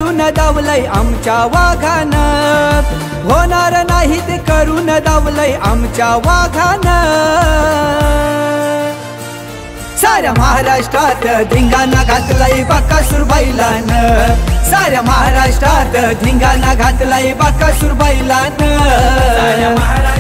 करून दावलंय आमच्या वाघानं, होणार नाही ते करून दावलंय आमच्या वाघानं। साऱ्या महाराष्ट्रात धिंगाणा घातलाय बकासूर बैलानं, साऱ्या महाराष्ट्रात धिंगाणा घातलाय बकासूर बैलानं।